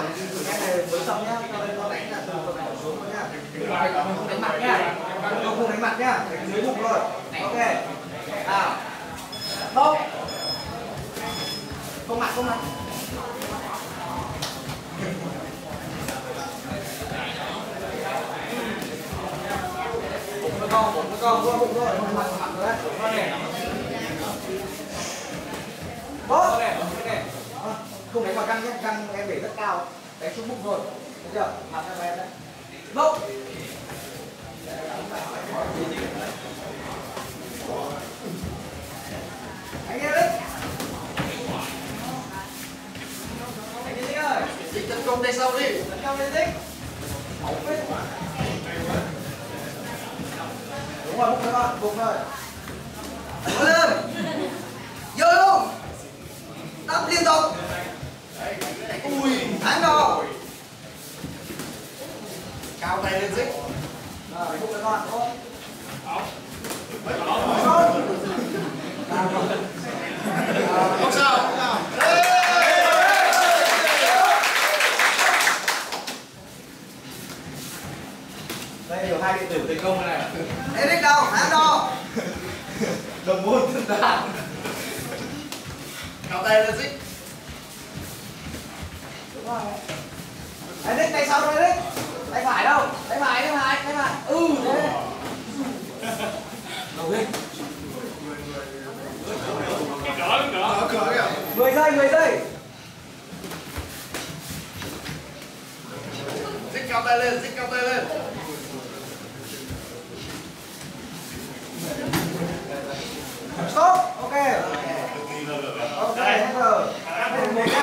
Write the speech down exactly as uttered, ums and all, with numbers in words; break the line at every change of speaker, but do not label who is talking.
cái này mới xong nhá, cho nên nó đánh là từ phần này xuống thôi nhá. Không đánh mặt nhá, không không đánh mặt nhá, đánh dưới bụng thôi. Ok. Nào. Bốc. Không mặt không mặt. Bụng nó co, bụng nó co, vừa bụng thôi, không mặt mặt rồi đấy. Bốc. Không đánh vào căng nhé, căng em để rất cao, đánh xuống bụng thôi, thấy chưa? Mặt em em đấy. Bốc. Anh em đấy. Anh em ơi, dịch tấn công tay sau đi, tấn công lên tích. Máu phết. Đúng rồi, bụng thôi con, bụng thôi. Vô lên. Vô luôn. Đắp liên tục. Ui, thắng rồi. Cao tay lên xích. Rồi, bụng thôi con, thôi. Không sao, không sao. Đây điều hai điện tử thành công này. Ê đích đâu, hãng đo. Đồng môn thân đàn. Cao tay lên xích. Đúng rồi. Ê đích tay sau đây đích. Tay phải đâu? Tay phải, tay phải, tay phải. Ừ thế. Đầu đích. mười giây, mười giây.
Xích cao tay lên, xích cao tay lên.